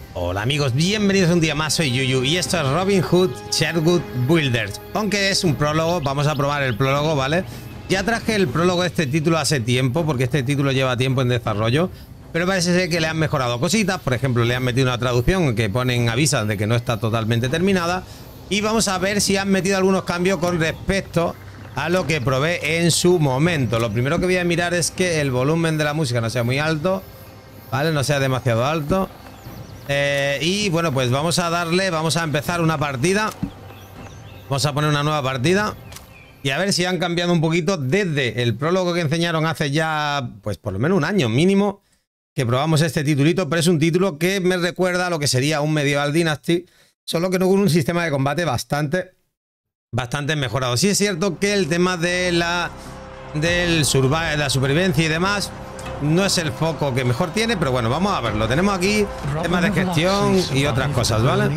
Hola amigos, bienvenidos un día más, soy Yuyu y esto es Robin Hood Sherwood Builders. Aunque es un prólogo, vamos a probar el prólogo, ¿vale? Ya traje el prólogo de este título hace tiempo, porque este título lleva tiempo en desarrollo, pero parece ser que le han mejorado cositas. Por ejemplo, le han metido una traducción que ponen avisos de que no está totalmente terminada. Y vamos a ver si han metido algunos cambios con respecto a lo que probé en su momento. Lo primero que voy a mirar es que el volumen de la música no sea muy alto, ¿vale? No sea demasiado alto. Y bueno, pues vamos a darle, vamos a empezar una partida. Vamos a poner una nueva partida y a ver si han cambiado un poquito desde el prólogo que enseñaron hace ya, pues por lo menos un año mínimo, que probamos este titulito, pero es un título que me recuerda a lo que sería un Medieval Dynasty, solo que no con un sistema de combate bastante mejorado. Sí es cierto que el tema de la supervivencia y demás no es el foco que mejor tiene, pero bueno, vamos a verlo. Tenemos aquí temas de gestión y otras cosas, ¿vale?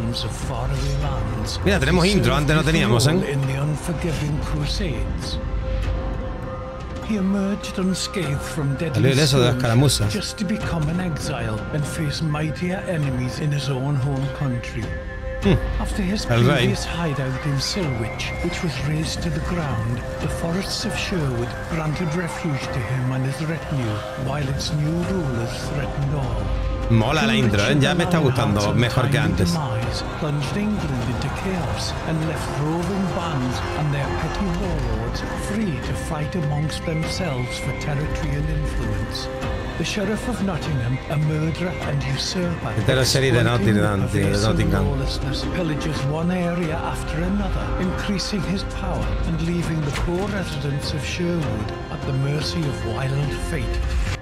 Mira, tenemos intro, antes no teníamos, ¿eh? Salió ileso de la escaramuza. El rey. Hideout in Silwich, which was razed to the ground, the forests of Sherwood granted refuge to him and his retinue, while its new rulers threatened all. Mola la intro, ¿eh? Ya me está gustando mejor que antes. Plunged England into chaos and left roving bands and their petty warlords free to fight amongst themselves for territory and influence. The Sheriff of Nottingham, a murderer and usurper, Esta es la serie de Nottingham. pillages one area after another, increasing his power and leaving the poor residents of Sherwood at the mercy of wild fate.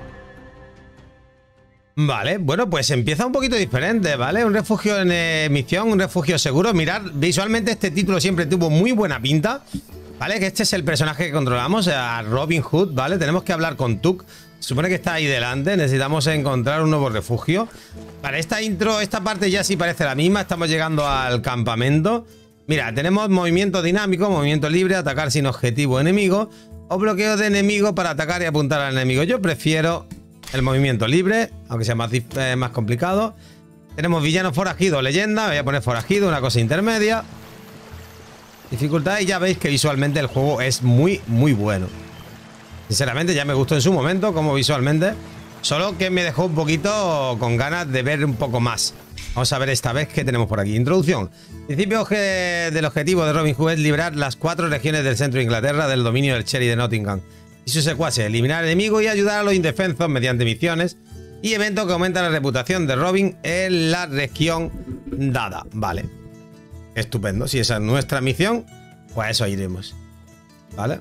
Vale, bueno, pues empieza un poquito diferente, ¿vale? Un refugio en misión, un refugio seguro. Mirad, visualmente este título siempre tuvo muy buena pinta, ¿vale? Que este es el personaje que controlamos, a Robin Hood, ¿vale? Tenemos que hablar con Tuck. Supone que está ahí delante, necesitamos encontrar un nuevo refugio. Para esta intro, esta parte ya sí parece la misma. Estamos llegando al campamento. Mira, tenemos movimiento dinámico, movimiento libre, atacar sin objetivo enemigo o bloqueo de enemigo para atacar y apuntar al enemigo. Yo prefiero el movimiento libre, aunque sea más complicado. Tenemos villano forajido, leyenda. Voy a poner forajido, una cosa intermedia. Dificultad, y ya veis que visualmente el juego es muy bueno. Sinceramente ya me gustó en su momento como visualmente, solo que me dejó un poquito con ganas de ver un poco más. Vamos a ver esta vez qué tenemos por aquí. Introducción. Principio del objetivo de Robin Hood es liberar las 4 regiones del centro de Inglaterra del dominio del Sheriff de Nottingham y sus secuaces, eliminar enemigos y ayudar a los indefensos mediante misiones y eventos que aumentan la reputación de Robin en la región dada. Vale, estupendo. Si esa es nuestra misión, pues a eso iremos. Vale.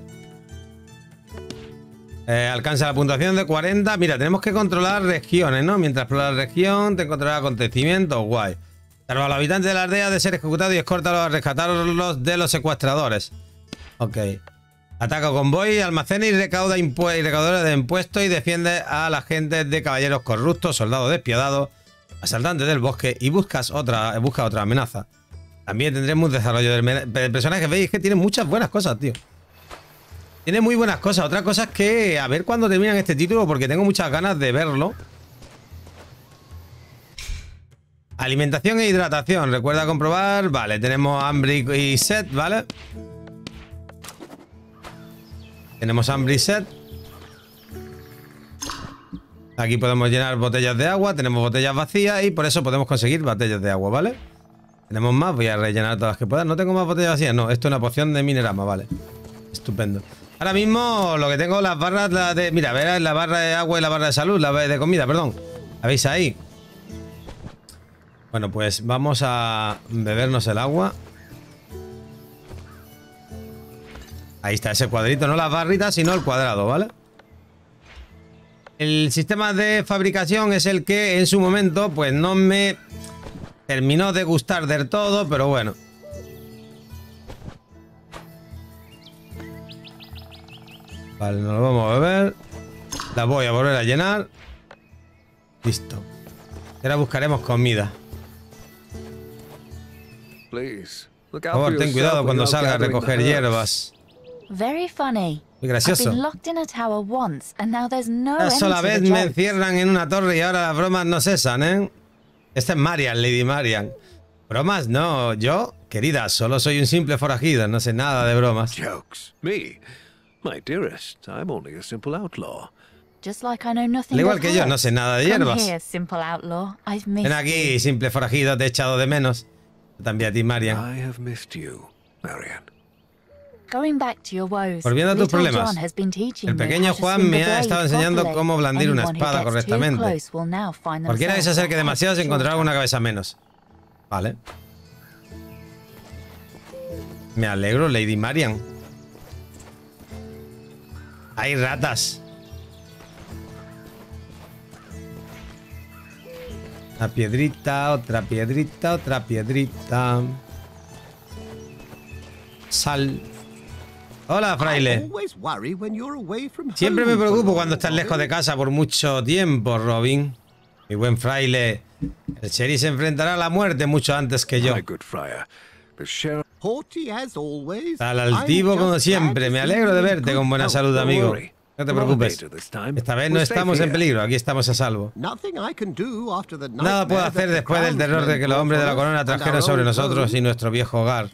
Alcanza la puntuación de 40. Mira, tenemos que controlar regiones, ¿no? Mientras exploras la región, te encontrarás acontecimientos. Guay. Salva a los habitantes de la aldea de ser ejecutados y escórtalos a rescatarlos de los secuestradores. Ok. Ataca convoy, almacena y recauda recaudadores de impuestos y defiende a la gente de caballeros corruptos, soldados despiadados, asaltantes del bosque y busca otra amenaza. También tendremos un desarrollo del personaje. Veis que tiene muchas buenas cosas, tío. Tiene muy buenas cosas. Otra cosa es que a ver cuándo terminan este título, porque tengo muchas ganas de verlo. Alimentación e hidratación. Recuerda comprobar. Vale, tenemos hambre y sed, ¿vale? Tenemos hambre y sed. Aquí podemos llenar botellas de agua. Tenemos botellas vacías y por eso podemos conseguir botellas de agua, ¿vale? Tenemos más. Voy a rellenar todas las que pueda. No tengo más botellas vacías. No, esto es una poción de Minerama, vale. Estupendo. Ahora mismo lo que tengo las barras de... Mira, verás la barra de agua y la barra de salud, la de comida, perdón. ¿La veis ahí? Bueno, pues vamos a bebernos el agua. Ahí está ese cuadrito, no las barritas, sino el cuadrado, ¿vale? El sistema de fabricación es el que en su momento pues no me terminó de gustar del todo, pero bueno. Vale, nos lo vamos a beber. La voy a volver a llenar. Listo. Ahora buscaremos comida. Por favor, ten cuidado cuando salga a recoger hierbas. Muy gracioso. Una sola vez me encierran en una torre y ahora las bromas no cesan, ¿eh? Esta es Marian, Lady Marian. Bromas, no. Yo, querida, solo soy un simple forajido. No sé nada de bromas. Jokes. Me? My dearest, I'm only a simple outlaw. Just like I know nothing Al igual of que yo, her. no sé nada de Come hierbas. here, simple outlaw. I've missed Ven aquí, you. simple forajido, te he echado de menos. También a ti, Marian. I have missed you, Marian. Going back to your woes, Volviendo a tus little problemas. John has been teaching El me pequeño how to Juan swing me the ha blade estado enseñando properly. cómo blandir una Anyone who espada gets too correctamente. close will now find Cualquiera que se themselves acerque a demasiado se head encontrará shorter. una cabeza menos. Vale. Me alegro, Lady Marian. Hay ratas. Una piedrita, otra piedrita, otra piedrita. Sal. Hola, fraile. Siempre me preocupo cuando estás lejos de casa por mucho tiempo, Robin. Mi buen fraile. El sheriff se enfrentará a la muerte mucho antes que yo. My good friar. The sheriff. Al altivo como siempre. Me alegro de verte con buena salud, amigo. No te preocupes. Esta vez no estamos en peligro. Aquí estamos a salvo. Nada puedo hacer después del terror de que los hombres de la corona trajeron sobre nosotros y nuestro viejo hogar.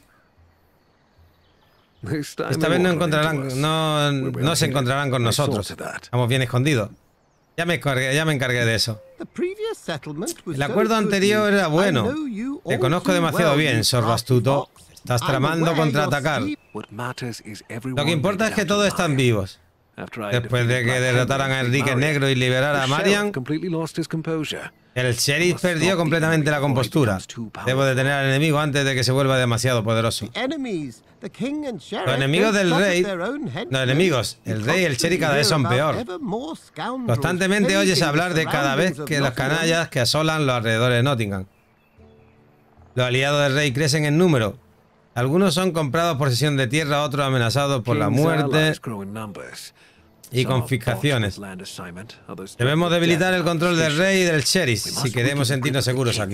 Esta vez no se encontrarán con nosotros. Estamos bien escondidos. Ya me encargué de eso. El acuerdo anterior era bueno. Te conozco demasiado bien, zorro astuto. Estás tramando contraatacar. Lo que importa es que todos están vivos. Después de que derrotaran a Enrique Negro y liberara a Marian, el sheriff perdió completamente la compostura. Debo detener al enemigo antes de que se vuelva demasiado poderoso. Los enemigos del rey, el rey y el sheriff cada vez son peor. Constantemente oyes hablar de cada vez que los canallas que asolan los alrededores de Nottingham. Los aliados del rey crecen en número. Algunos son comprados por cesión de tierra, otros amenazados por la muerte y confiscaciones. Debemos debilitar el control del rey y del sheriff si queremos sentirnos seguros aquí.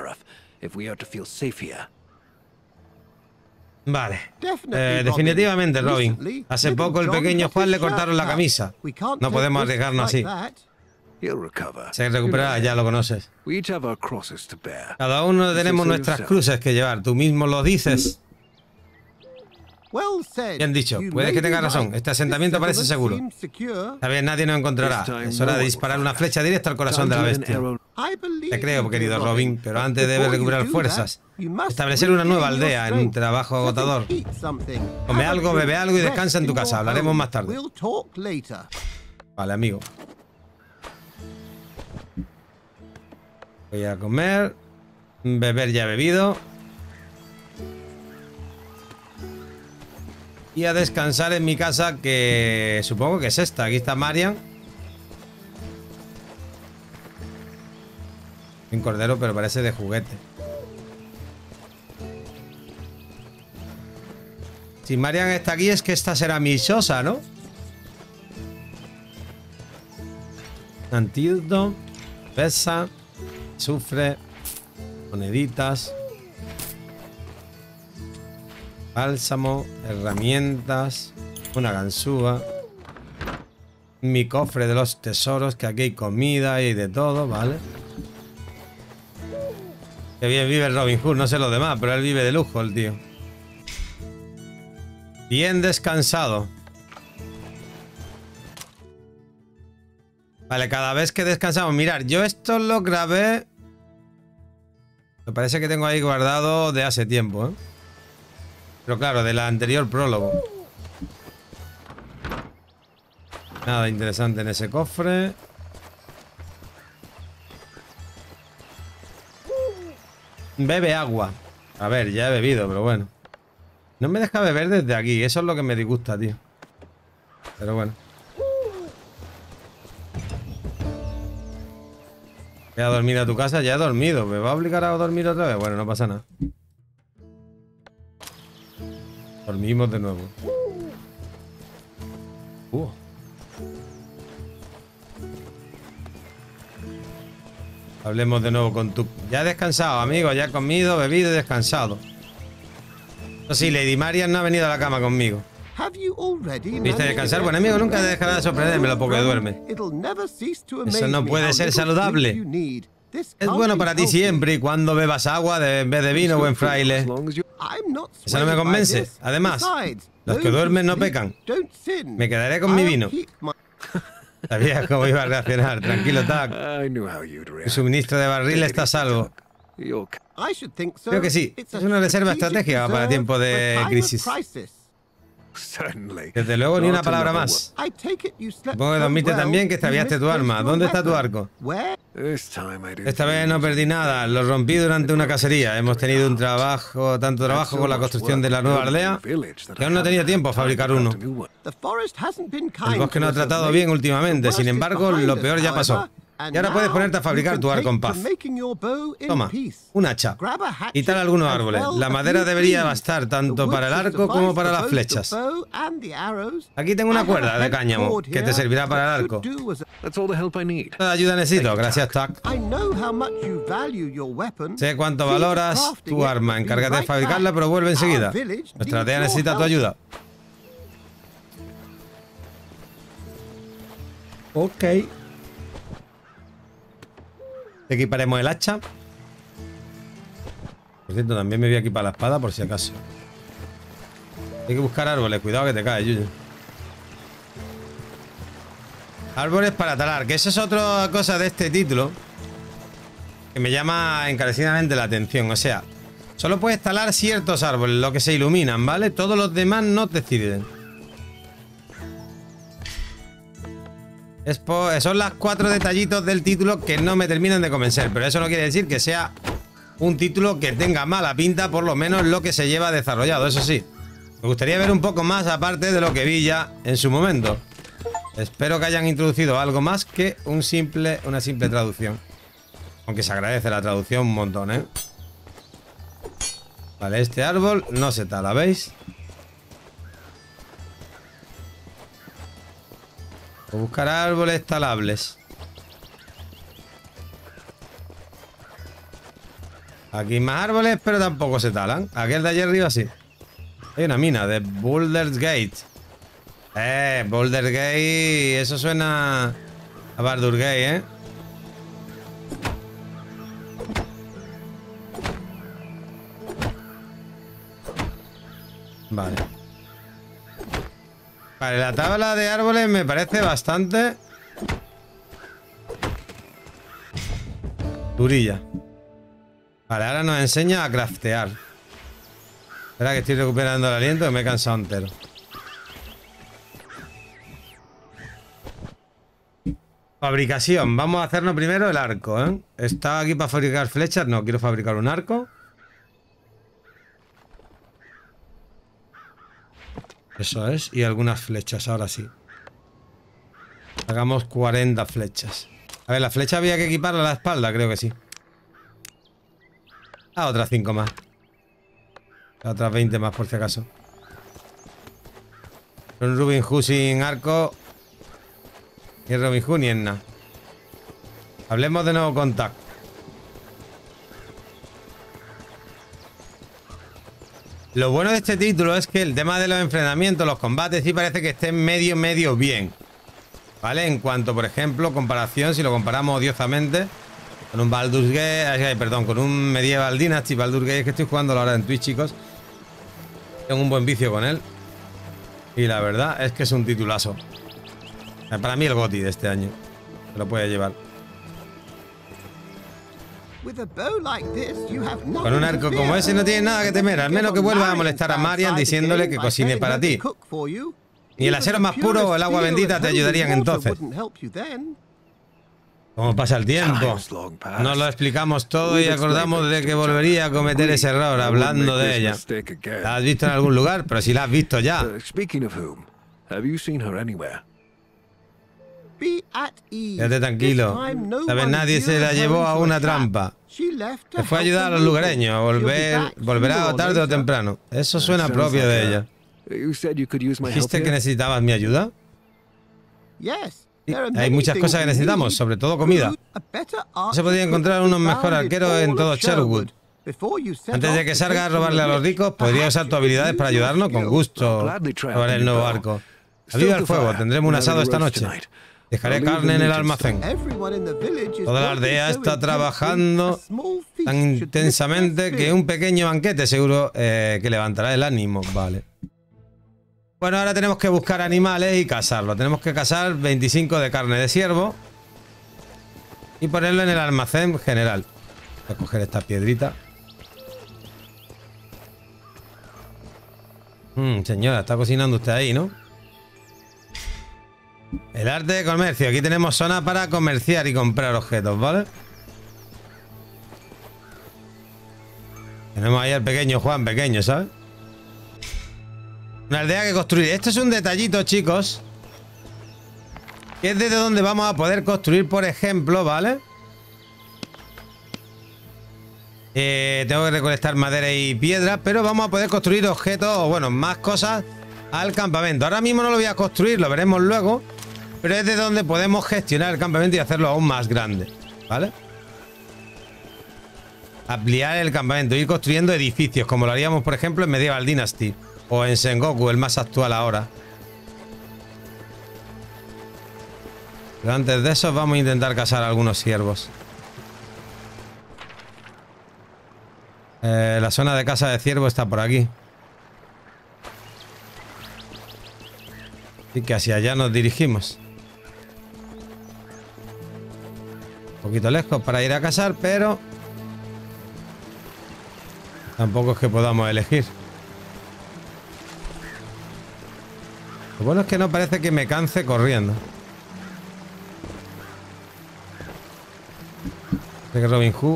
Vale. Definitivamente, Robin. Hace poco el pequeño Juan le cortaron la camisa. No podemos arriesgarnos así. Se recuperará, ya lo conoces. Cada uno tenemos nuestras cruces que llevar. Tú mismo lo dices. Bien dicho, puede que tengas razón. Este asentamiento parece seguro. Esta vez nadie nos encontrará. Es hora de disparar una flecha directa al corazón de la bestia. Te creo, querido Robin, pero antes debes recuperar fuerzas. Establecer una nueva aldea en un trabajo agotador. Come algo, bebe algo y descansa en tu casa. Hablaremos más tarde. Vale, amigo. Voy a comer. Beber ya he bebido. Y a descansar en mi casa, que supongo que es esta. Aquí está Marian. Un cordero, pero parece de juguete. Si Marian está aquí es que esta será mi sosa, ¿no? Antídoto. Pesa. Azufre. Moneditas. Bálsamo, herramientas, una ganzúa, mi cofre de los tesoros, que aquí hay comida y de todo, ¿vale? Qué bien vive Robin Hood, no sé lo demás, pero él vive de lujo, el tío. Bien descansado. Vale, cada vez que descansamos, mirad, yo esto lo grabé. Me parece que tengo ahí guardado de hace tiempo, ¿eh? Pero claro, de la anterior prólogo. Nada interesante en ese cofre. Bebe agua. A ver, ya he bebido, pero bueno. No me deja beber desde aquí. Eso es lo que me disgusta, tío. Pero bueno. ¿Voy a dormir a tu casa? Ya he dormido. ¿Me va a obligar a dormir otra vez? Bueno, no pasa nada. Dormimos de nuevo. Hablemos de nuevo con tu... Ya he descansado, amigo. Ya he comido, bebido y descansado. No, sí, Lady Marian no ha venido a la cama conmigo. ¿Viste descansar? Buen amigo, nunca te dejará de sorprenderme lo poco que duerme. Eso no puede ser saludable. This Es can't bueno be para ti healthy. siempre y cuando bebas agua en vez de vino, buen fraile. As long as you... I'm not Eso no me swayed by convence. this. Además, Besides, los que those who duermen no sleep pecan. don't sin. Me quedaré con mi I'll vino. keep my- Sabías cómo iba a reaccionar. Tranquilo, Tac. I knew how you'd Tu react. suministro de barril está a salvo. You're I should think so. Creo que sí. It's a Es una reserva strategic estratégica para reserve tiempo de for a time of crisis. crisis. certainly. Desde luego, ni una Not palabra another más. I take it you slept Supongo que so dormiste well, también que you extraviaste tu misplaced arma. your ¿Dónde está tu weapon. arco? Where? one. This time I didn't Esta vez lose. no perdí nada. Lo rompí durante una cacería. Hemos tenido tanto trabajo con la construcción de la nueva aldea, que aún no he tenido tiempo a fabricar uno. The forest hasn't been kind El bosque no to ha us tratado of bien late. últimamente. The Sin worst is embargo, behind lo us, peor ya pasó. however, and Y ahora puedes now ponerte a fabricar you tu can arco en take paz. to making your bow in Toma, peace. un hacha. Grab a hatchet Y tal algunos and árboles. fell La a madera few debería trees. bastar The tanto wood para el should arco como suffice para for las both the flechas. bow and the arrows. Aquí tengo I una have a cuerda de head cáñamo cord que te here servirá para el that arco. should do as a- That's all the help I need. Toda ayuda necesito. Gracias, Tac. I know how much you value your weapon. Sé cuánto See to valoras crafting tu it. arma. Be Encárgate de right fabricarla, back. pero vuelve enseguida. Our village Nuestra needs aldea your necesita tu help. ayuda. Ok. Equiparemos el hacha. Por cierto, también me voy a equipar la espada por si acaso. Hay que buscar árboles. Cuidado que te caes, Yuyu. Árboles para talar. Que eso es otra cosa de este título que me llama encarecidamente la atención. O sea, solo puedes talar ciertos árboles, los que se iluminan, ¿vale? Todos los demás no te sirven. Son las 4 detallitos del título que no me terminan de convencer. Pero eso no quiere decir que sea un título que tenga mala pinta, por lo menos lo que se lleva desarrollado. Eso sí, me gustaría ver un poco más aparte de lo que vi ya en su momento. Espero que hayan introducido algo más que una simple traducción. Aunque se agradece la traducción un montón, ¿eh? Vale, este árbol no se tala, ¿veis? O buscar árboles talables. Aquí hay más árboles, pero tampoco se talan. Aquel de allá arriba sí. Hay una mina de Baldur's Gate. Baldur's Gate. Eso suena a Baldur's Gate, ¿eh? Vale. Vale, la tabla de árboles me parece bastante durilla. Vale, ahora nos enseña a craftear. Espera que estoy recuperando el aliento, que me he cansado entero. Fabricación. Vamos a hacernos primero el arco, ¿eh? Estaba aquí para fabricar flechas. No, quiero fabricar un arco. Eso es. Y algunas flechas, ahora sí. Hagamos 40 flechas. A ver, la flecha había que equiparla a la espalda, creo que sí. Otras 5 más. Otras 20 más por si acaso. Un Robin Hood sin arco. Ni Robin Hood ni en nada. Hablemos de nuevo con Tac. Lo bueno de este título es que el tema de los enfrentamientos, los combates, sí parece que estén medio bien. ¿Vale? En cuanto, por ejemplo, comparación, si lo comparamos odiosamente con un Baldur's Gate, perdón, con un Medieval Dynasty. Baldur's Gate, es que estoy jugando ahora en Twitch, chicos. Tengo un buen vicio con él. Y la verdad es que es un titulazo. Para mí el GOTY de este año. Se lo puede llevar. Con un arco como ese no tienes nada que temer, al menos que vuelvas a molestar a Marian diciéndole que cocine para ti. Ni el acero más puro o el agua bendita te ayudarían entonces. ¿Cómo pasa el tiempo? Nos lo explicamos todo y acordamos de que volvería a cometer ese error hablando de ella. ¿La has visto en algún lugar? Pero si la has visto ya. Speaking of whom, have you seen her anywhere? Quédate tranquilo. Sabes, nadie se la llevó a una trampa. Se fue a ayudar a los lugareños. Volverá tarde o temprano. Eso suena propio de ella. ¿Dijiste que necesitabas mi ayuda? Sí, hay muchas cosas que necesitamos, sobre todo comida. No se podría encontrar unos mejores arqueros en todo Sherwood. Antes de que salga a robarle a los ricos, podría usar tus habilidades para ayudarnos con gusto. Probar el nuevo arco. Aviva el fuego, tendremos un asado esta noche. Dejaré I'll leave carne the en el meat and almacén. Everyone in the village is Toda la working aldea so está intensely, trabajando a small feast tan should lift intensamente their que spirits. un pequeño banquete seguro que levantará el ánimo. Vale. Bueno, ahora tenemos que buscar animales y cazarlos. Tenemos que cazar 25 de carne de ciervo y ponerlo en el almacén general. Voy a coger esta piedrita. Señora, está cocinando usted ahí, ¿no? El arte de comercio. Aquí tenemos zona para comerciar y comprar objetos, ¿vale? Tenemos ahí al pequeño Juan, pequeño, ¿sabes? Una aldea que construir. Esto es un detallito, chicos. Que es desde donde vamos a poder construir, por ejemplo, ¿vale? Tengo que recolectar madera y piedra, pero vamos a poder construir objetos, o bueno, más cosas al campamento. Ahora mismo no lo voy a construir, lo veremos luego. Pero es de donde podemos gestionar el campamento y hacerlo aún más grande, ¿vale? Ampliar el campamento, ir construyendo edificios, como lo haríamos, por ejemplo, en Medieval Dynasty o en Sengoku, el más actual ahora. Pero antes de eso vamos a intentar cazar algunos ciervos. La zona de caza de ciervo está por aquí. Así que hacia allá nos dirigimos. Un poquito lejos para ir a cazar, pero tampoco es que podamos elegir. Lo bueno es que no parece que me canse corriendo. Creo que Robin Hood.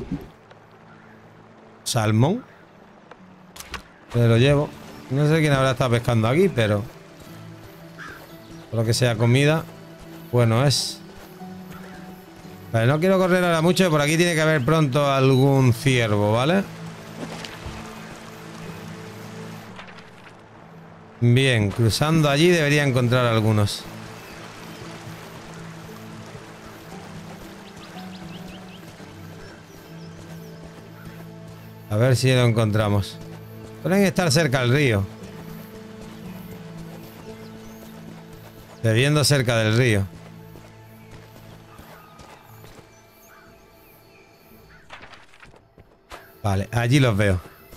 Salmón. Me lo llevo. No sé quién habrá estado pescando aquí, pero por lo que sea comida, bueno es. Vale, no quiero correr ahora mucho. Por aquí tiene que haber pronto algún ciervo, ¿vale? Bien, cruzando allí debería encontrar algunos. A ver si lo encontramos. Pueden estar cerca del río. Bebiendo cerca del río. Vale, allí los veo.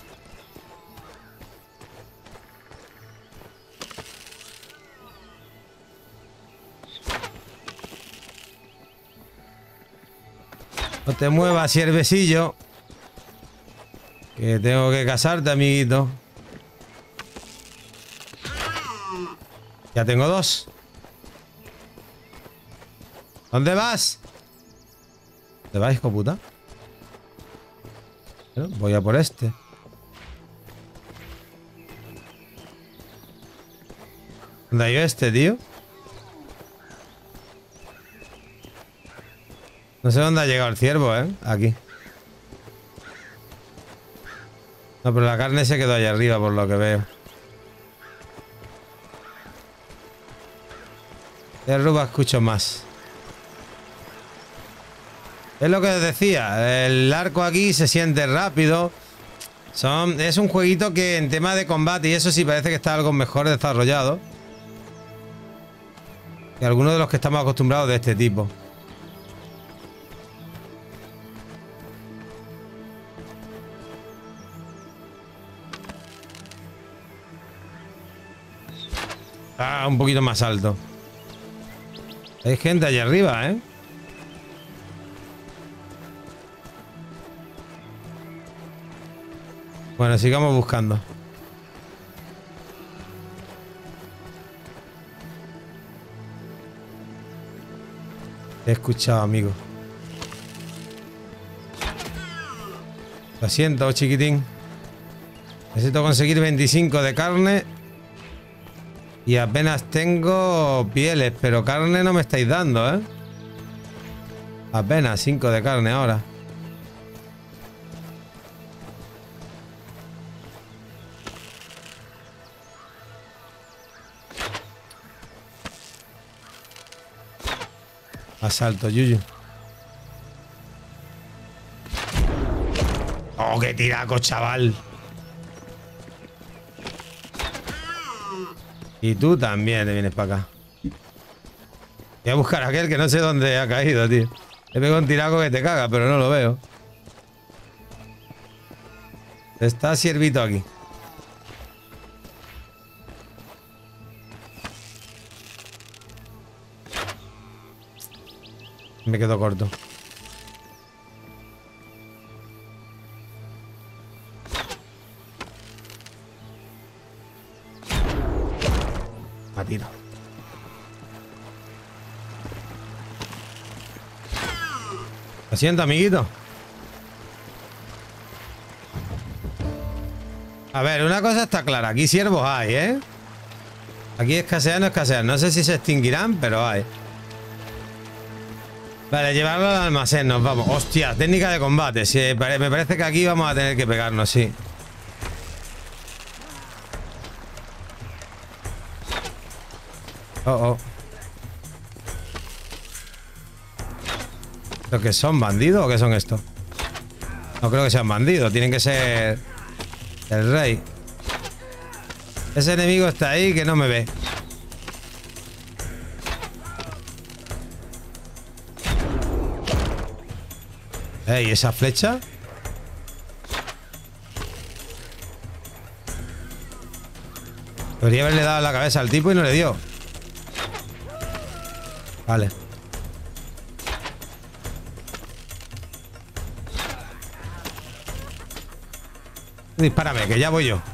No te muevas, ciervecillo. Que tengo que casarte, amiguito. Ya tengo dos. ¿Dónde vas? ¿Dónde vas, hijo puta? Bueno, voy a por este. ¿Dónde ha ido este, tío? No sé dónde ha llegado el ciervo, ¿eh? Aquí. No, pero la carne se quedó allá arriba, por lo que veo. De Ruba escucho más. Es lo que os decía. El arco aquí se siente rápido. Es un jueguito que en tema de combate y eso sí parece que está algo mejor desarrollado que algunos de los que estamos acostumbrados de este tipo. Ah, un poquito más alto. Hay gente allá arriba, ¿eh? Bueno, sigamos buscando. Te he escuchado, amigo. Lo siento, chiquitín. Necesito conseguir 25 de carne. Y apenas tengo pieles, pero carne no me estáis dando, ¿eh? Apenas 5 de carne ahora. Asalto, Yuyu. Oh, qué tiraco, chaval. Y tú también te vienes para acá. Voy a buscar a aquel que no sé dónde ha caído, tío. Le pego un tiraco que te caga, pero no lo veo. Está Ciervito aquí. Me quedo corto. A tiro. Lo siento, amiguito. A ver, una cosa está clara. Aquí ciervos hay, ¿eh? Aquí escasean, no escasean. No sé si se extinguirán, pero hay. Vale, llevarlo al almacén, nos vamos. Hostia, técnica de combate. Sí, me parece que aquí vamos a tener que pegarnos, sí. Oh, oh. ¿Lo que son bandidos o qué son estos? No creo que sean bandidos, tienen que ser el rey. Ese enemigo está ahí que no me ve. ¿Y esa flecha? Podría haberle dado la cabeza al tipo y no le dio. Vale. Dispárame, que ya voy yo.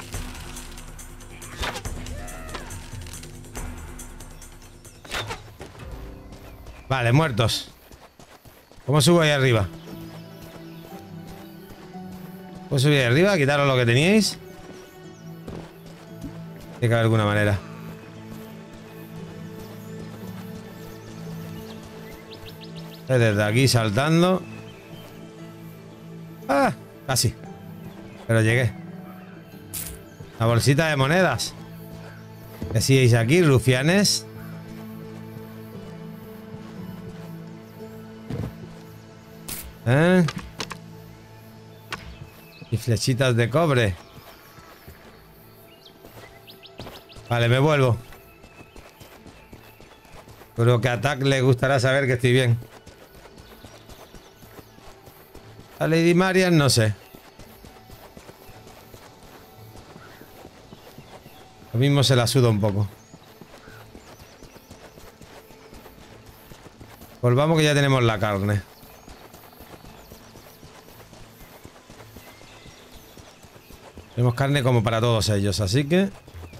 Vale, muertos. ¿Cómo subo ahí arriba? ¿Puedo subir ahí arriba? Quitaros lo que teníais. Tiene que haber alguna manera. Desde aquí saltando. ¡Ah! Casi. Pero llegué. La bolsita de monedas. ¿Qué hacíais aquí, rufianes? ¿Eh? Y flechitas de cobre. Vale, me vuelvo. Creo que a Tac le gustará saber que estoy bien. A Lady Marian no sé. Lo mismo se la suda un poco. Volvamos que ya tenemos la carne. Tenemos carne como para todos ellos, así que...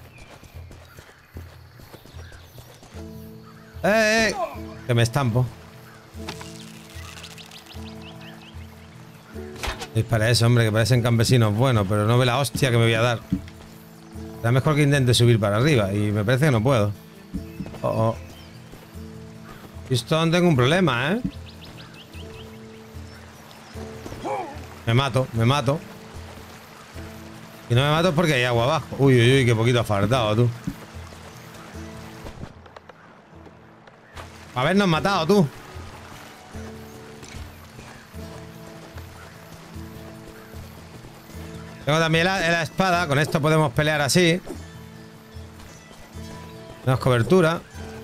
¡Eh! Que me estampo. Es para eso, hombre, que parecen campesinos buenos, pero no ve la hostia que me voy a dar. Será mejor que intente subir para arriba, y me parece que no puedo. Oh, oh. Houston, tengo un problema, ¿eh? Me mato, me mato. Y no me mato es porque hay agua abajo. Uy, uy, uy, qué poquito afardado, tú. Habernos matado, tú. Tengo también la espada. Con esto podemos pelear así. Tenemos cobertura.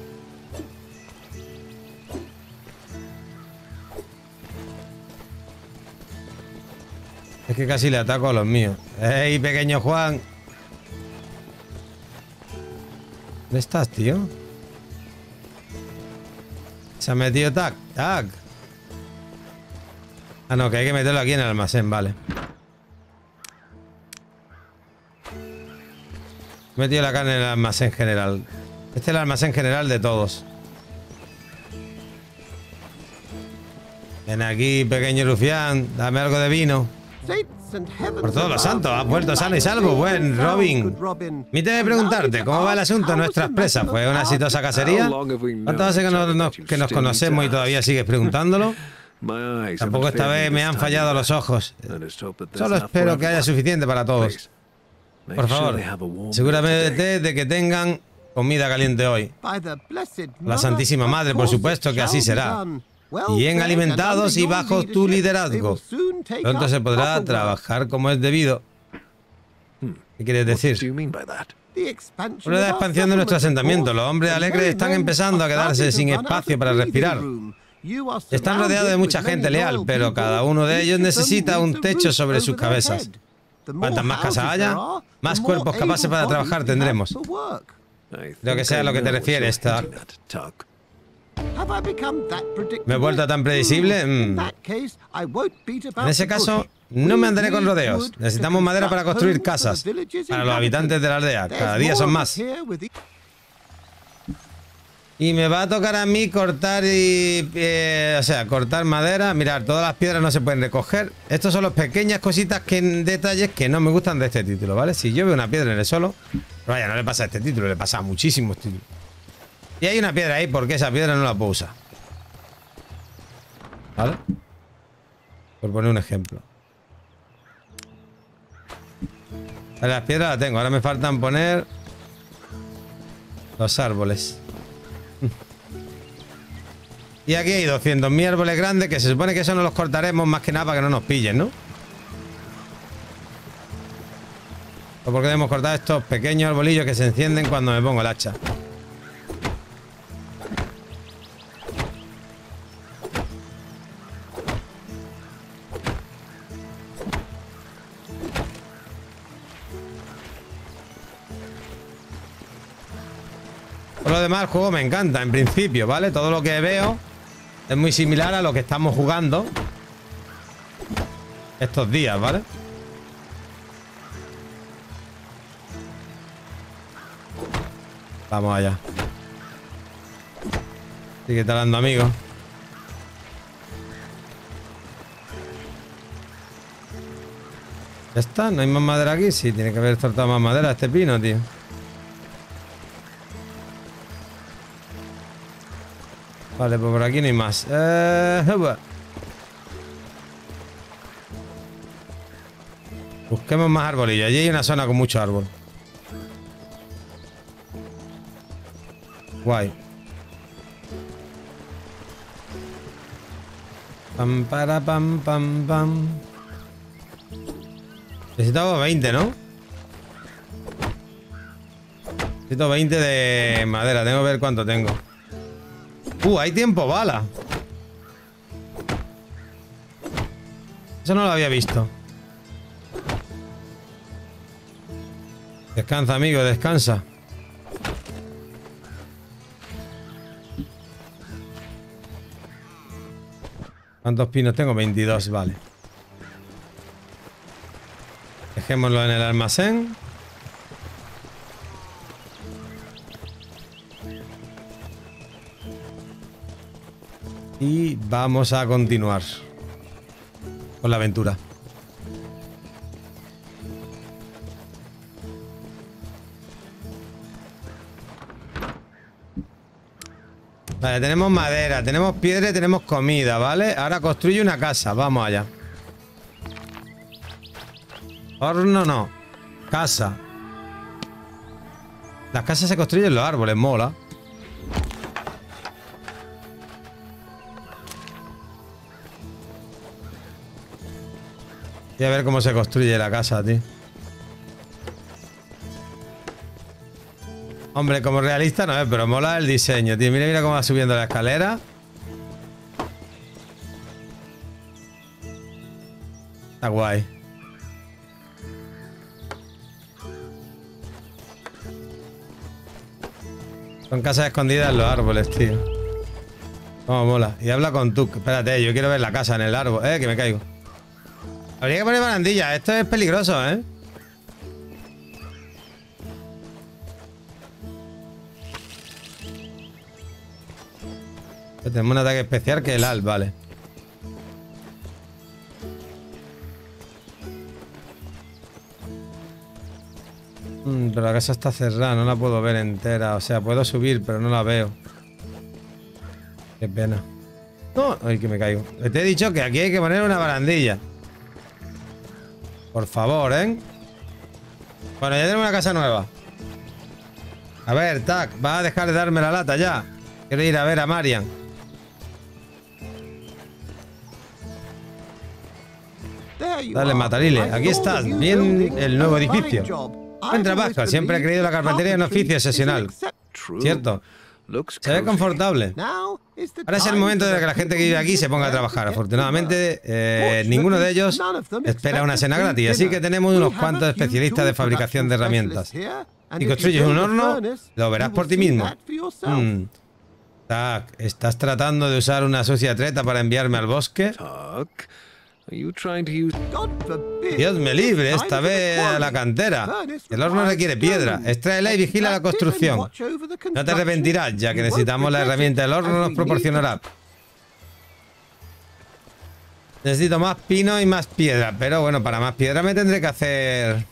Es que casi le ataco a los míos. ¡Ey, pequeño Juan! ¿Dónde estás, tío? Se ha metido Tac. ¡Tac! Ah, no, que hay que meterlo aquí en el almacén, vale. He metido la carne en el almacén general. Este es el almacén general de todos. Ven aquí, pequeño rufián. Dame algo de vino. Por todos los santos, has vuelto sano y salvo. Buen Robin. Permíteme preguntarte, ¿cómo va el asunto de nuestras presas? ¿Fue una exitosa cacería? ¿Cuánto hace que nos conocemos y todavía sigues preguntándolo? Tampoco esta vez me han fallado los ojos. Solo espero que haya suficiente para todos. Por favor, asegúrate de que tengan comida caliente hoy. La Santísima Madre, por supuesto que así será. Bien alimentados y bajo tu liderazgo. Pronto se podrá trabajar como es debido. ¿Qué quieres What do decir? you mean by that? The expansion Por la of our expansión de nuestro settlement, asentamiento. of Los course. hombres The alegres están merry men empezando a are quedarse starting sin to run out espacio of para breathing respirar. room. You are Están rodeados de surrounded mucha with gente many leal, loyal pero people. cada uno de ellos Each of them necesita un needs a techo roof sobre sus over their cabezas. head. The more Cuantas más casas houses haya, there are, más the more cuerpos capaces para able trabajar bodies we tendremos. have for work. Creo que sea a lo que te refieres, Tug. Have I become that predictable? ¿Me he vuelto tan predecible? In that case, I won't beat about En ese the bush. caso, no me andaré We con need rodeos. wood to Necesitamos madera para construct construir homes for casas. the villages Para los habitantes de la aldea. There's Cada día more son of más. us here with Y me va a tocar a mí cortar o sea, cortar madera. Mirad, todas las piedras no se pueden recoger. Estos son las pequeñas cositas, detalles que no me gustan de este título, ¿vale? Si yo veo una piedra en el suelo, pero vaya, no le pasa a este título, le pasa a muchísimos títulos. Y hay una piedra ahí, porque esa piedra no la puedo usar. ¿Vale? Por poner un ejemplo. Vale, las piedras las tengo. Ahora me faltan poner los árboles. Y aquí hay 200.000 árboles grandes que se supone que eso no los cortaremos más que nada para que no nos pillen, ¿no? O porque debemos cortar estos pequeños arbolillos que se encienden cuando me pongo el hacha. Por lo demás, el juego me encanta, en principio, ¿vale? Todo lo que veo es muy similar a lo que estamos jugando estos días, ¿vale? Vamos allá. Sigue talando, amigo. ¿Ya está? ¿No hay más madera aquí? Sí, tiene que haber soltado más madera este pino, tío. Vale, pues por aquí no hay más. Busquemos más arbolillos. Allí hay una zona con mucho árbol. Guay. Pam, para, pam, pam, pam. Necesitamos 20, ¿no? Necesito 20 de madera. Tengo que ver cuánto tengo. Hay tiempo bala. Eso no lo había visto. Descansa, amigo, descansa. ¿Cuántos pinos tengo? 22, vale. Dejémoslo en el almacén. Y vamos a continuar con la aventura. Vale, tenemos madera, tenemos piedra y tenemos comida, ¿vale? Ahora construye una casa, vamos allá. Horno no. Casa. Las casas se construyen en los árboles, mola. Y a ver cómo se construye la casa, tío. Hombre, como realista no es, pero mola el diseño, tío. Mira, mira cómo va subiendo la escalera. Está guay. Son casas escondidas en los árboles, tío. Cómo mola. Y habla con Tuk. Espérate, yo quiero ver la casa en el árbol. Que me caigo. Habría que poner barandillas. Esto es peligroso, ¿eh? Tenemos un ataque especial que es el ALT, vale. Pero la casa está cerrada, no la puedo ver entera. O sea, puedo subir, pero no la veo. Qué pena. No, ay, que me caigo. Te he dicho que aquí hay que poner una barandilla. Por favor, ¿eh? Bueno, ya tenemos una casa nueva. A ver, Tac, ¿vas a dejar de darme la lata ya? Quiero ir a ver a Marian. Dale, Matarile. Aquí estás. Bien el nuevo edificio. Buen trabajo. Siempre he creído la carpintería es un oficio excepcional. True. Cierto. Looks Se ve cozy. confortable. Ahora es el momento de que la gente que vive aquí se ponga a trabajar. Afortunadamente, ninguno de ellos espera una cena gratis, así que tenemos unos cuantos especialistas de fabricación de herramientas. Si construyes un horno, lo verás por ti mismo. Tac, ¿estás tratando de usar una sucia treta para enviarme al bosque? Tuck, are you trying to use... Dios me libre, esta vez a la cantera. El horno requiere piedra. Extráela y vigila la construcción. No te arrepentirás, ya que necesitamos la herramienta del horno, nos proporcionará. Necesito más pino y más piedra, pero bueno, para más piedra me tendré que hacer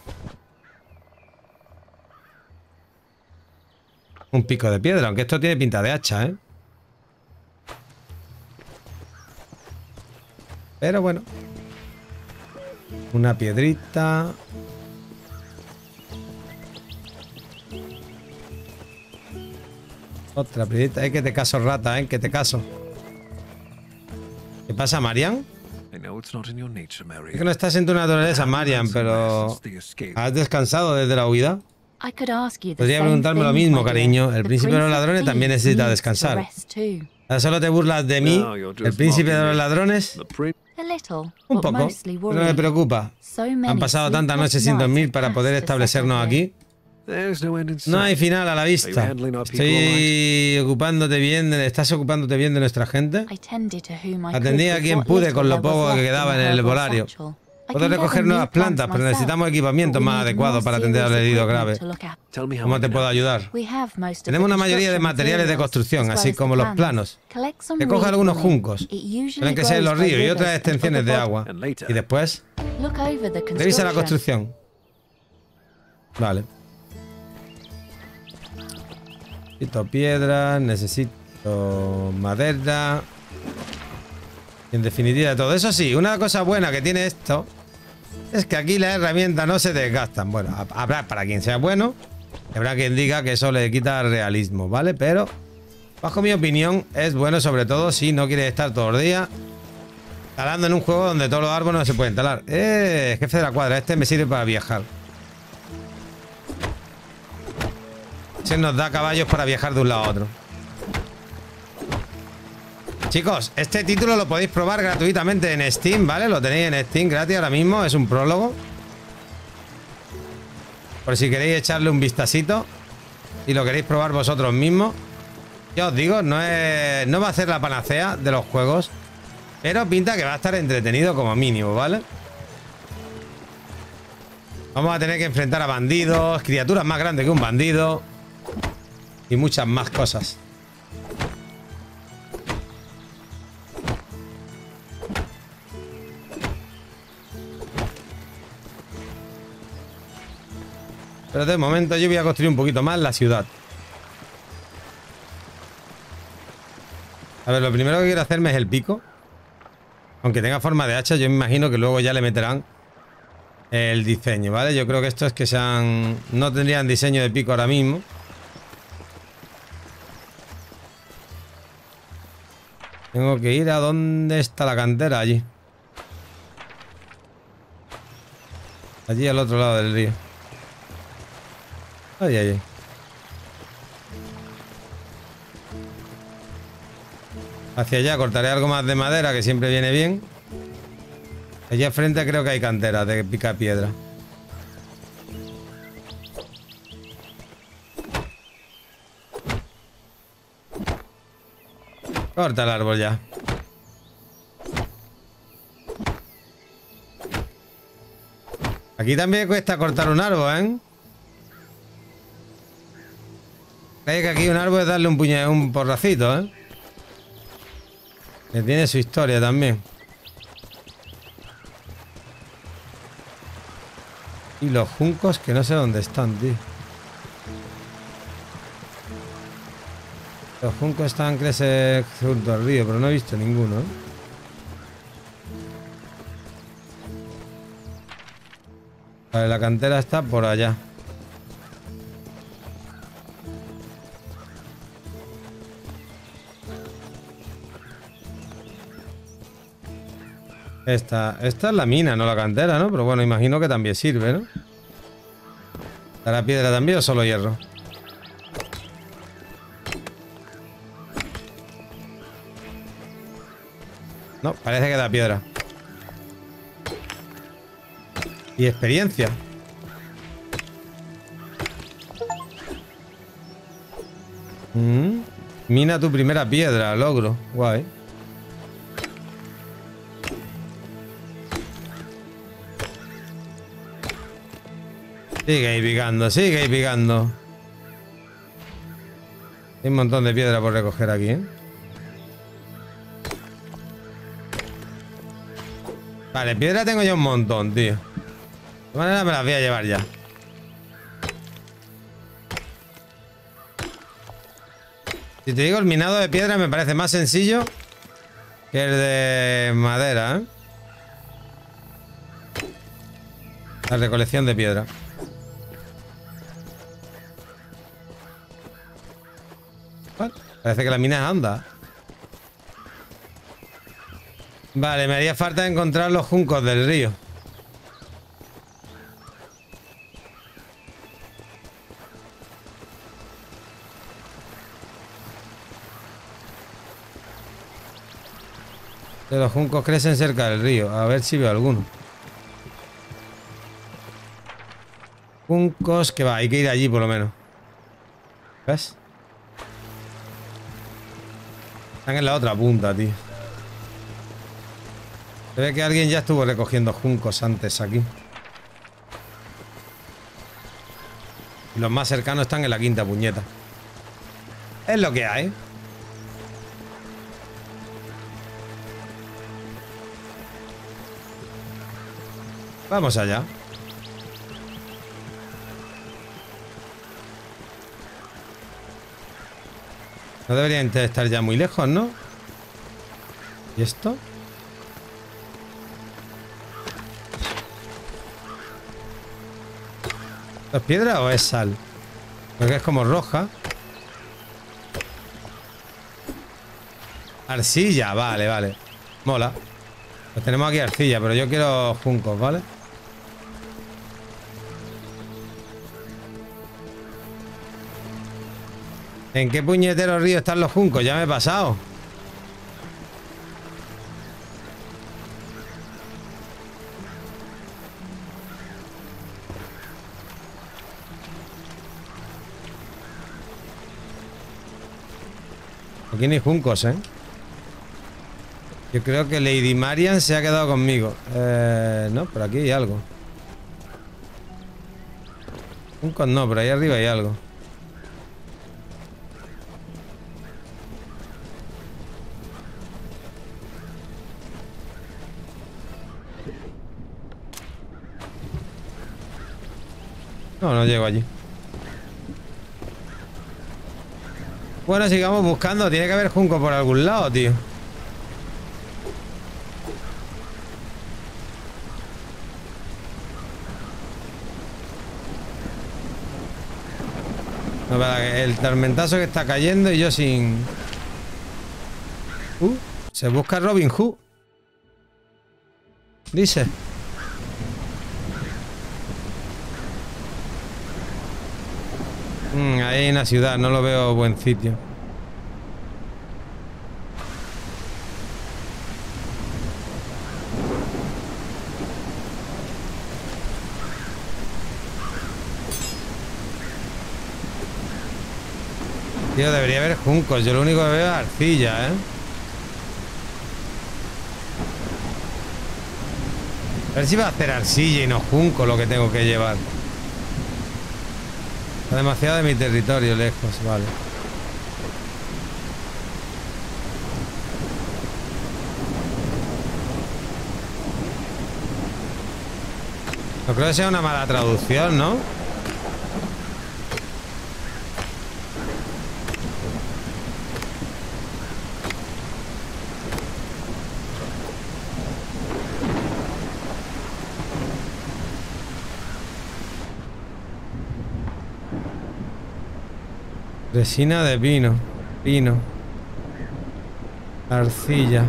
un pico de piedra, aunque esto tiene pinta de hacha, ¿eh? Pero bueno. Una piedrita. Otra piedrita. Que te caso, rata, que te caso. ¿Qué pasa, Marian? I know it's not in your nature, Mary. Es que no estás en tu naturaleza, Marian, pero... ¿Has descansado desde la huida? I could ask you the Podría same preguntarme lo thing, mismo, my dear. cariño. El The príncipe de los Prince of ladrones también Thieves necesita needs to descansar. rest too. ¿Ahora solo te burlas de mí? No, you're just ¿El príncipe de mocking los me. ladrones? The prince... A little, Un but poco, mostly pero me worried. preocupa. So many Han pasado tantas sleepless noches sin nights dormir have para poder passed to settle establecernos here. aquí. There's no end in No hay sight. final a la vista. Estoy ocupándote bien, ¿estás ocupándote bien de nuestra gente? I tended to whom I Atendí could a with quien what pude little con lo there was poco que left quedaba in en the el herbal herbolario. satchel. I Puedo can get recoger them nuevas new plants plantas, pero myself, necesitamos equipamiento but we más need adecuado more para atender al serious herido equipment grave. to look at. Tell me how ¿Cómo I te can puedo help. ayudar? We have most of Tenemos the una mayoría de construction materiales de materials, construcción, as well así as the como los plans. planos. Collect some Recoge reed algunos for me. juncos. It usually Tienen que ser en grows los by ríos y rivers otras and extensiones de other agua. And later. Y después, Look over the revisa la construction. construcción. Vale. Necesito piedra, necesito madera. En definitiva, todo eso sí. Una cosa buena que tiene esto es que aquí las herramientas no se desgastan. Bueno, habrá para quien sea bueno, habrá quien diga que eso le quita realismo, ¿vale? Pero, bajo mi opinión, es bueno sobre todo si no quieres estar todos los días talando en un juego donde todos los árboles no se pueden talar. Jefe de la cuadra, este me sirve para viajar. Se nos da caballos para viajar de un lado a otro. Chicos, este título lo podéis probar gratuitamente en Steam, ¿vale? Lo tenéis en Steam gratis ahora mismo, es un prólogo. Por si queréis echarle un vistacito y lo queréis probar vosotros mismos. Ya os digo, no va a ser la panacea de los juegos, pero pinta que va a estar entretenido como mínimo, ¿vale? Vamos a tener que enfrentar a bandidos, criaturas más grandes que un bandido y muchas más cosas. Pero de momento yo voy a construir un poquito más la ciudad. A ver, lo primero que quiero hacerme es el pico. Aunque tenga forma de hacha, yo me imagino que luego ya le meterán el diseño, ¿vale? Yo creo que estos que sean... no tendrían diseño de pico ahora mismo. Tengo que ir a dónde está la cantera, allí. Allí al otro lado del río. Ay, ay, ay. Hacia allá cortaré algo más de madera, que siempre viene bien. Allí al frente creo que hay cantera de pica piedra. Corta el árbol ya. Aquí también cuesta cortar un árbol, ¿eh? Hay que aquí un árbol es darle un porracito, ¿eh? Que tiene su historia también. Y los juncos que no sé dónde están, tío. Los juncos están, crece junto al río, pero no he visto ninguno, ¿eh? Vale, la cantera está por allá. Esta es la mina, no la cantera, ¿no? Pero bueno, imagino que también sirve, ¿no? ¿Dará piedra también o solo hierro? No, parece que da piedra. Y experiencia. Mina tu primera piedra, logro. Guay. Sigue ahí picando, sigue ahí picando. Hay un montón de piedra por recoger aquí, ¿eh? Vale, piedra tengo ya un montón, tío. De todas maneras me las voy a llevar ya. Si te digo, el minado de piedra me parece más sencillo que el de madera, ¿eh? La recolección de piedra. Bueno, parece que la mina anda. Vale, me haría falta encontrar los juncos del río. Los juncos crecen cerca del río. A ver si veo alguno. Juncos, que va, hay que ir allí por lo menos. ¿Ves? Están en la otra punta, tío. Se ve que alguien ya estuvo recogiendo juncos antes aquí. Y los más cercanos están en la quinta puñeta. Es lo que hay. Vamos allá. No deberían estar ya muy lejos, ¿no? ¿Y esto? ¿Es piedra o es sal? Porque es como roja. Arcilla, vale, vale. Mola. Pues tenemos aquí arcilla, pero yo quiero juncos, ¿vale? ¿En qué puñetero río están los juncos? Ya me he pasado. Aquí no hay juncos, ¿eh? Yo creo que Lady Marian se ha quedado conmigo. No, por aquí hay algo. Juncos no, pero ahí arriba hay algo. No, no llego allí. Bueno, sigamos buscando. Tiene que haber junco por algún lado, tío. No, para el tormentazo que está cayendo y yo sin... se busca Robin Hood. Dice. Ahí en la ciudad, no lo veo buen sitio. Tío, debería haber juncos. Yo lo único que veo es arcilla, ¿eh? A ver si va a hacer arcilla y no junco lo que tengo que llevar. Está demasiado de mi territorio lejos, vale. No creo que sea una mala traducción, ¿no? Resina de pino. Pino. Arcilla.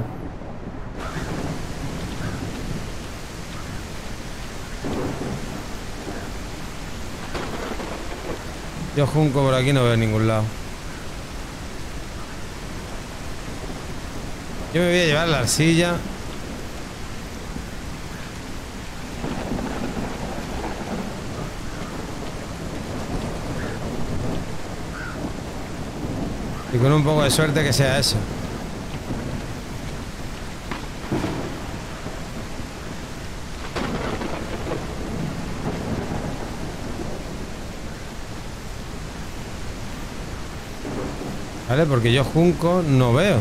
Yo junco por aquí no veo en ningún lado. Yo me voy a llevar la arcilla. Y con un poco de suerte que sea eso. ¿Vale? Porque yo junco no veo.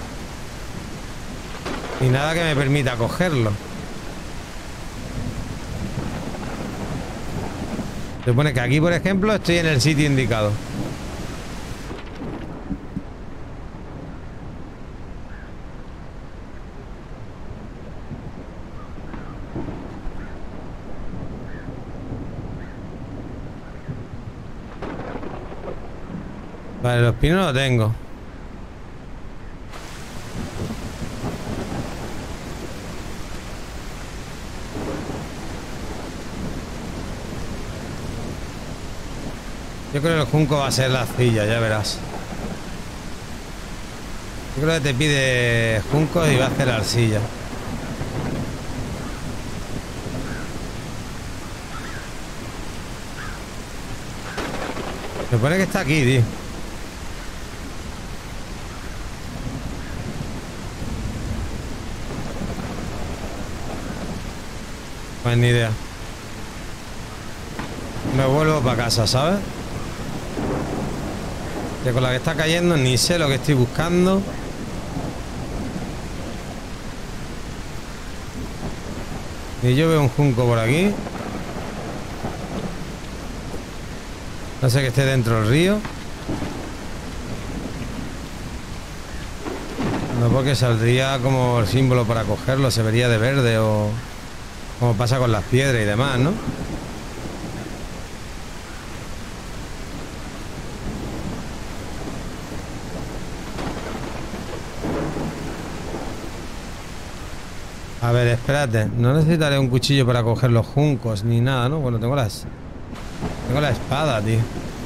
Ni nada que me permita cogerlo. Se supone que aquí, por ejemplo, estoy en el sitio indicado. Vale, los pinos los tengo. Yo creo que el junco va a ser la arcilla, ya verás. Yo creo que te pide junco y va a hacer arcilla. Se supone que está aquí, tío. Pues ni idea. Me vuelvo para casa, ¿sabes? Que con la que está cayendo ni sé lo que estoy buscando. Y yo veo un junco por aquí. No sé que esté dentro del río. No, porque saldría como el símbolo para cogerlo. Se vería de verde o... como pasa con las piedras y demás, ¿no? A ver, espérate. No necesitaré un cuchillo para coger los juncos ni nada, ¿no? Bueno, tengo la espada, tío.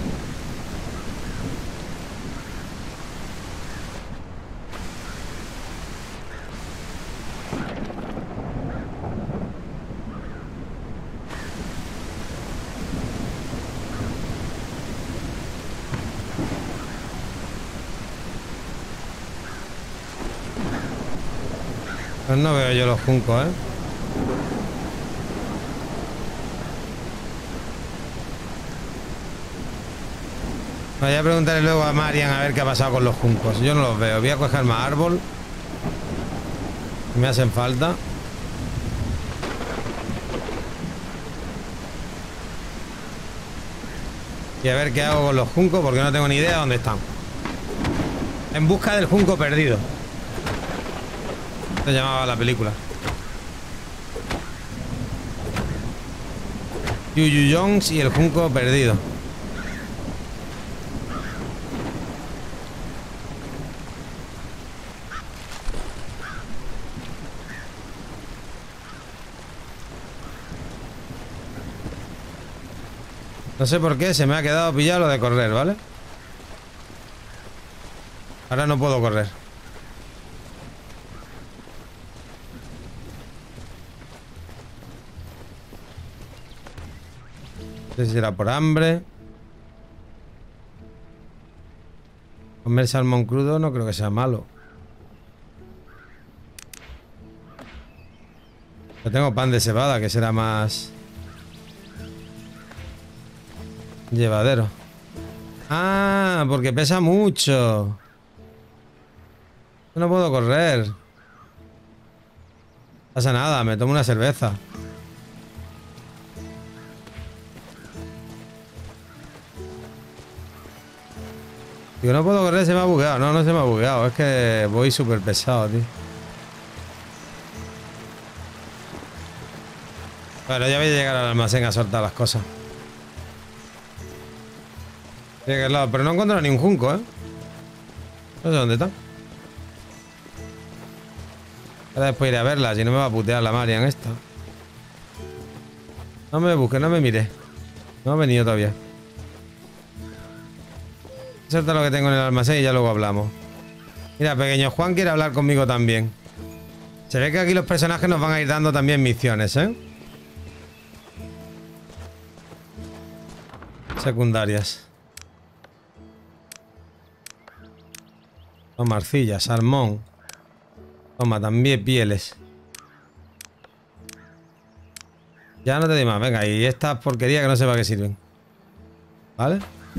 Pues no veo yo los juncos, ¿eh? Voy a preguntarle luego a Marian a ver qué ha pasado con los juncos. Yo no los veo. Voy a coger más árbol. Me hacen falta. Y a ver qué hago con los juncos porque no tengo ni idea de dónde están. En busca del junco perdido. Se llamaba la película. Yuyu Jones y el junco perdido. No sé por qué se me ha quedado pillado lo de correr, ¿vale? Ahora no puedo correr. No sé si será por hambre. Comer salmón crudo no creo que sea malo. Yo tengo pan de cebada, que será más llevadero. Ah, porque pesa mucho. No puedo correr. No pasa nada, me tomo una cerveza. Digo, no puedo correr, se me ha bugueado. No, no se me ha bugueado. Es que voy súper pesado, tío. Bueno, ya voy a llegar al almacén a soltar las cosas. Sí, que lado, pero no encuentro ni un junco, ¿eh? No sé dónde está. Ahora después iré a verla, si no me va a putear la Marian esta. No me busque, no me mire. No ha venido todavía. Eso es todo lo que tengo en el almacén y ya luego hablamos. Mira, pequeño Juan quiere hablar conmigo también. Se ve que aquí los personajes nos van a ir dando también misiones, ¿eh? Secundarias. Toma arcilla, salmón. Toma, también pieles. Ya no te digo más, venga, y estas porquerías que no sé para qué sirven. ¿Vale?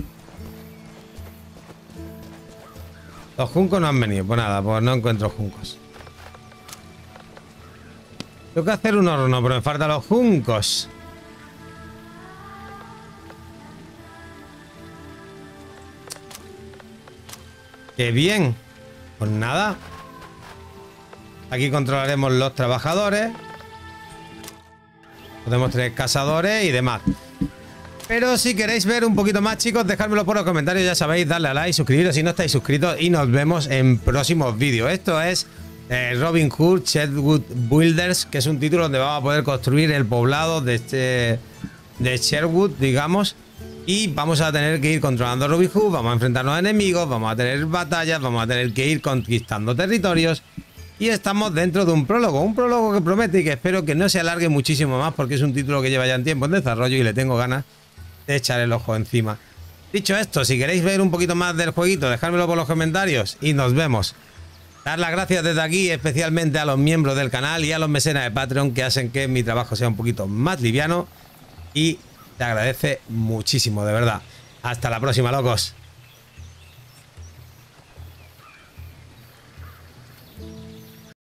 Los juncos no han venido, pues nada, pues no encuentro juncos. Tengo que hacer un horno, pero me faltan los juncos. ¡Qué bien! Pues nada. Aquí controlaremos los trabajadores. Podemos tener cazadores y demás. Pero si queréis ver un poquito más, chicos, dejádmelo por los comentarios. Ya sabéis, darle a like, suscribiros si no estáis suscritos. Y nos vemos en próximos vídeos. Esto es Robin Hood Sherwood Builders, que es un título donde vamos a poder construir el poblado de Sherwood, digamos. Y vamos a tener que ir controlando Robin Hood, vamos a enfrentarnos a enemigos, vamos a tener batallas, vamos a tener que ir conquistando territorios. Y estamos dentro de un prólogo que promete y que espero que no se alargue muchísimo más, porque es un título que lleva ya en tiempo en desarrollo y le tengo ganas de echar el ojo encima. Dicho esto, si queréis ver un poquito más del jueguito, dejádmelo por los comentarios y nos vemos. Dar las gracias desde aquí especialmente a los miembros del canal y a los mecenas de Patreon, que hacen que mi trabajo sea un poquito más liviano, y te agradece muchísimo, de verdad. Hasta la próxima, locos.